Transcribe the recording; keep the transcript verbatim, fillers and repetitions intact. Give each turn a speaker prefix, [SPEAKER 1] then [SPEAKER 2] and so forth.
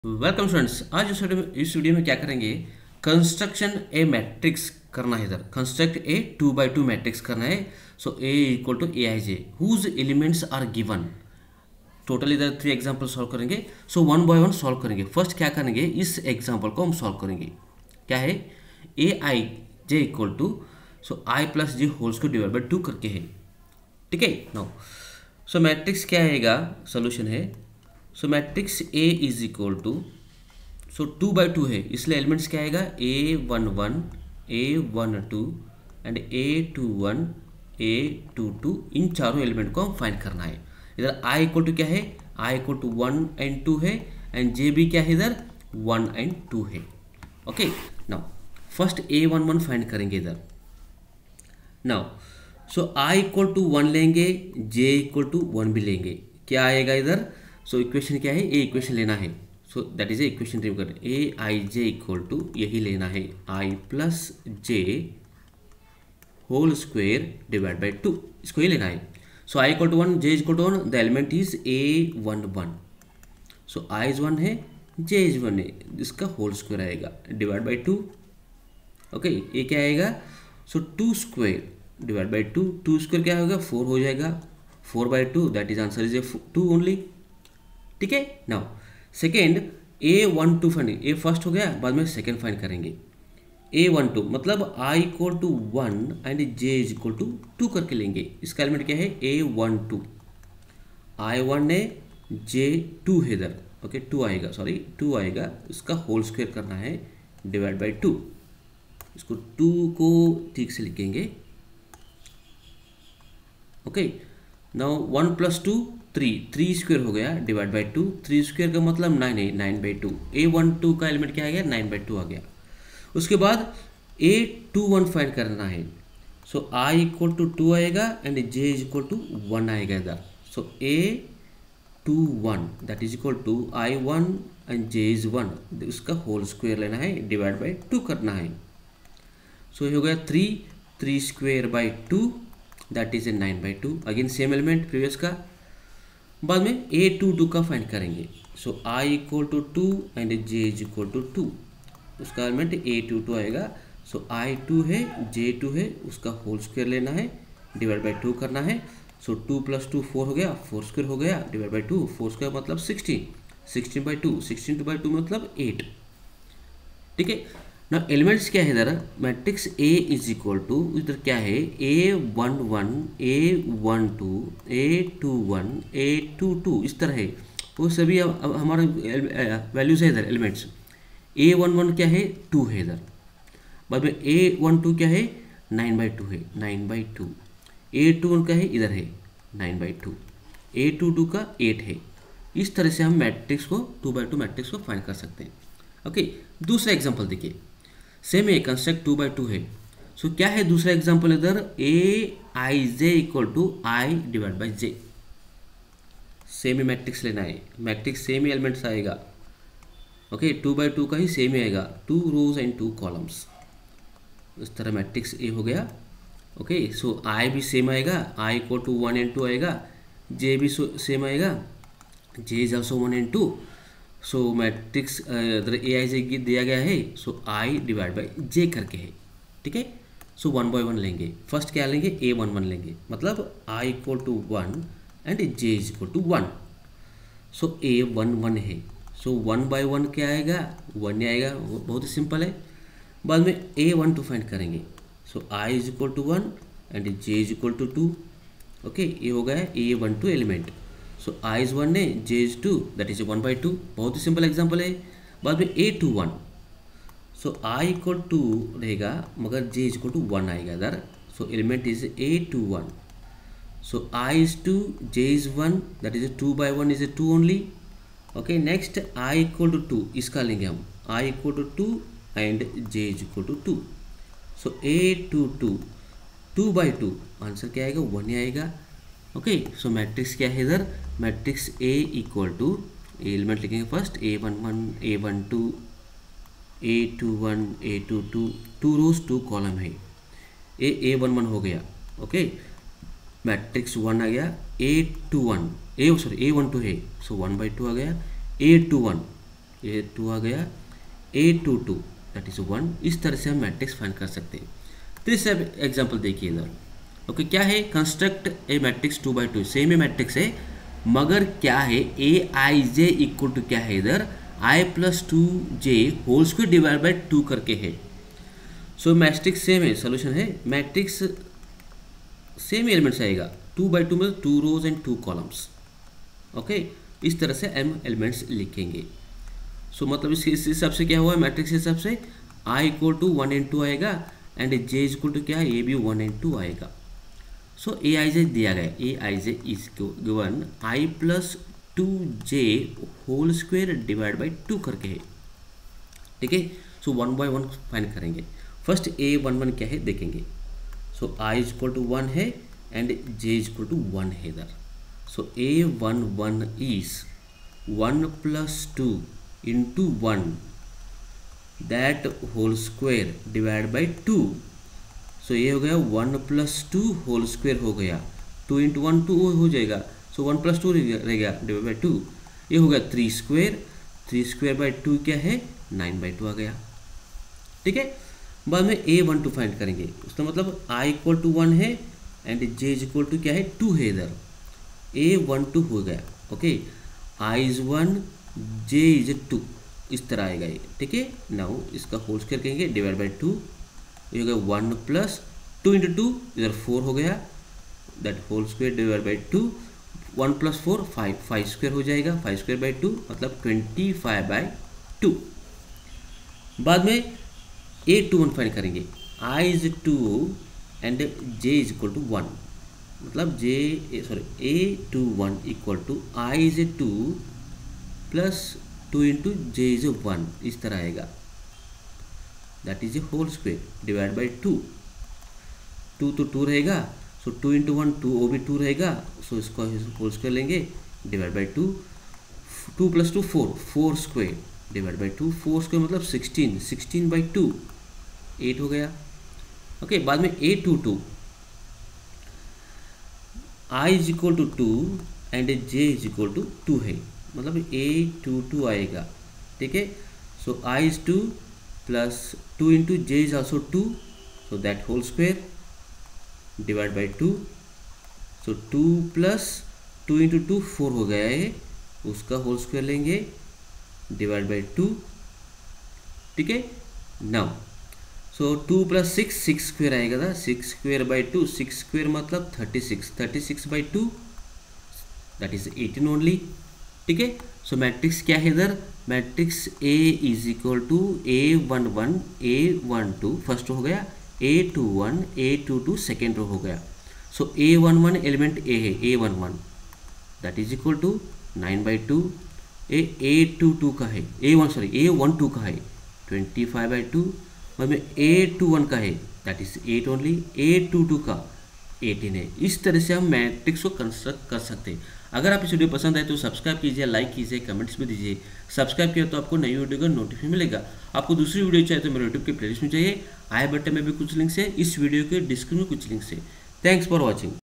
[SPEAKER 1] Welcome students. आज इस video में इस वीडियो में क्या करेंगे, कंस्ट्रक्शन ए मैट्रिक्स करना है। इधर construct a two by two matrix करना है। So A equal to a i j whose elements are given. Total इधर थ्री एग्जाम्पल सॉल्व करेंगे। So one by one solve करेंगे। फर्स्ट क्या करेंगे, इस एग्जाम्पल को हम सॉल्व करेंगे। क्या है, a i j equal to so i plus j whole's को डिवाइड बाई टू करके है। ठीक है, नाउ सो मैट्रिक्स क्या आएगा, सोल्यूशन है। So matrix A is equal to so two by two है, इसलिए एलिमेंट्स क्या आएगा, a one one a one two and a two one a two two. इन चारों एलिमेंट को हम फाइंड करना है। इधर आई इक्वल टू क्या है, i equal to one and two है एंड जे भी क्या है, इधर वन एंड टू है। Okay, now first a one one find करेंगे इधर। Now so i equal to one लेंगे, जे इक्वल टू वन भी लेंगे, क्या आएगा इधर। सो so, इक्वेशन क्या है, ए इक्वेशन लेना है। So that is a equation remove करना, a i j equal to यही लेना है, i plus j whole square divide by two, इसको ही लेना है। So i equal to one, j equal to one, the element is a one one. So i is one है, j is one है, इसका होल स्क्वेयर आएगा divide by two. Okay, ये क्या आएगा, so two square divide by two, two square क्या होगा, four हो जाएगा, four by two, that is answer is a two only. ठीक है, now second a one two find, a first हो गया, बाद में सेकेंड फाइंड करेंगे। ए वन टू मतलब i equal to one and j is equal to two करके लेंगे। इसका एलिमेंट क्या है, a one two, i one है, जे टू है इधर। ओके, टू आएगा, सॉरी टू आएगा, इसका होल स्क्वायर करना है डिवाइड बाई टू। इसको टू को ठीक से लिखेंगे। Okay, now one plus two three, three square हो गया divide by two, three square का मतलब नाइन है, nine by two. A one two का एलिमेंट क्या आ गया, नाइन बाई टू आ गया। उसके बाद ए टू वन फाइंड करना है। So i equal to two आएगा and j is equal to one आएगा इधर। So a two one that is equal to i one and j is one, उसका होल स्क्वायर लेना है डिवाइड बाई टू करना है। सो ये हो गया three, three square by two that is a nine by two. Again same element previous का। बाद में ए टू टू का फाइंड करेंगे। So i equal to two and j is equal to two, उसका एलिमेंट ए टू टू आएगा। So I to है, j two है, उसका होल स्क्वायर लेना है डिवाइड बाई टू करना है। So two plus two four हो गया, फोर स्क्वायर हो गया divide by two, four square मतलब sixteen, sixteen by two, sixteen two by two मतलब एट। ठीक है, ना एलिमेंट्स क्या है इधर, matrix A is equal to इधर क्या है, a one one a one two a two one a two two, इस तरह है वो सभी। अब हमारे वैल्यूज है इधर एलिमेंट्स। ए वन वन क्या है, टू है इधर। बाद में ए वन टू क्या है, नाइन बाई टू है, nine by two. A two one का है, इधर है nine by two. A two two का एट है। इस तरह से हम मैट्रिक्स को टू बाई टू मैट्रिक्स को फाइंड कर सकते हैं। ओके, दूसरा एग्जाम्पल देखिए, same a construct two by two है। सो so, क्या है दूसरा एग्जाम्पल इधर, a i j equal to i divide by j. Same he matrix लेना है, मैट्रिक्स सेम ही एलिमेंट्स आएगा। ओके, टू बाई टू का ही सेम ही आएगा, two rows and two columns. इस तरह मैट्रिक्स ए हो गया। ओके, सो आई भी सेम आएगा, i equal to one and two आएगा, जे भी सेम आएगा, j is also one and two. So matrix इधर ए आई जे दिया गया है, सो आई डिवाइड बाई जे करके है। ठीक है, सो वन बाय वन लेंगे। फर्स्ट क्या लेंगे, ए वन वन लेंगे, मतलब i equal to one and j is equal to one. So a one one है, सो वन बाय वन क्या आएगा, वन आएगा, वो बहुत ही सिंपल है। बाद में ए वन टू फाइंड करेंगे। So i is equal to one and j is equal to two. Okay, ये हो गया a one two element. So i is one है, j is two, that is one by two, बहुत ही simple example है। बाद में a two one, so i equal to रहेगा मगर j is equal to one आएगा इधर। So element is a two one. So i is to, J is one, that is two by one is a two only. Okay, next i equal to two, इसका लेंगे हम, i equal to two and j is equal to two. So a two two, two by two, answer क्या आएगा, one ही आएगा। Okay, सो matrix क्या है इधर, matrix a equal to, element लिखेंगे first, a one one a one two a two one a two two, two rows two column है, a A one one हो गया। ओके, मैट्रिक्स वन आ गया, a two one a sorry a one two है, so one by two आ गया, a two one ये two आ गया, a two two that is one. इस तरह से हम मैट्रिक्स फाइंड कर सकते हैं। तीसरा एग्जांपल देखिए इधर। ओके, क्या है, construct a matrix two by two, same a matrix है मगर क्या है, a i j equal to क्या है इधर, i plus two j whole square divide by two करके है। सो मैट्रिक्स सेम है, सोल्यूशन है, मैट्रिक्स सेम एलिमेंट्स आएगा, टू बाई टू में two rows and two columns. Okay, इस तरह से एम एलिमेंट्स लिखेंगे। सो so, मतलब इसके इस हिसाब से क्या हुआ, मैट्रिक्स के हिसाब से i equal to one and two आएगा एंड जे इक्वल टू क्या है, ए भी वन एंड टू आएगा। सो ए आई जे दिया गया, a i j is given i plus two j whole square divide by two करके है। ठीक है, so one by one find करेंगे। फर्स्ट ए वन वन क्या है देखेंगे। So i is equal to one है and j is equal to one है इधर। So a one one is one plus two into one that whole square divide by two. So ये हो गया one plus two whole square हो गया, two into one two हो जाएगा, so one plus two रहेगा डिवाइड बाई टू। ये हो गया three square, three square by two क्या है, नाइन बाई टू आ गया। ठीक है, बाद में ए वन टू फाइंड करेंगे, उसका मतलब आई इक्वल टू वन है and j is equal to क्या है, टू है इधर। ए वन टू हो गया। Okay, i is one, j is two, इस तरह आएगा ये। ठीक है, नाउ इसका होल स्क्वायर कहेंगे डिवाइड बाई टू। ये हो गया one plus two into two, इधर फोर हो गया, that whole square divide by two. One plus four five, five square हो जाएगा, फाइव स्क्वायर बाई टू मतलब ट्वेंटी फाइव बाई टू। बाद में ए टू वन फाइंड करेंगे, i is to and j is equal to one, मतलब j sorry a two one equal to i is a two plus two into j is a one, इस तरह आएगा, that is a whole square divide by two. Two तो two रहेगा, so two into one two, वो भी two रहेगा, सो इसको होल स्क्वायर लेंगे divide by two. Two plus two four, four square divide by two, four square मतलब sixteen, sixteen by two eight हो गया। ओके, बाद में a two two, i is equal to two and j is equal to two है, मतलब a two two आएगा। ठीक है, so i is two plus two into j is also two, so that whole square divide by two. So two plus two into two four हो गया है, उसका whole square लेंगे डिवाइड बाई टू। ठीक है, नाउ सो two plus six, six square आएगा था, six square by two, six square मतलब thirty six, thirty six by two that is eighteen only. ठीक है, सो मैट्रिक्स क्या है इधर, matrix A is equal to a one one, a one two first हो गया, a two one, a two two second row हो गया। So a one one element a है, a one one that is equal to nine by two. A a two two का है, a one sorry a one two का है twenty five by to, और में a two one का है that is eight only, a two two का eighteen है। इस तरह से हम मैट्रिक्स को कंस्ट्रक्ट कर सकते हैं। अगर आप इस वीडियो पसंद आए तो सब्सक्राइब कीजिए, लाइक कीजिए, कमेंट्स में दीजिए। सब्सक्राइब किया तो आपको नई वीडियो का नोटिफिकेशन मिलेगा। आपको दूसरी वीडियो चाहिए तो मेरे यूट्यूब के प्लेलिस्ट में चाहिए, आई बटन में भी कुछ लिंक्स है, इस वीडियो के डिस्क्रिप्शन में कुछ लिंक्स है। Thanks for watching.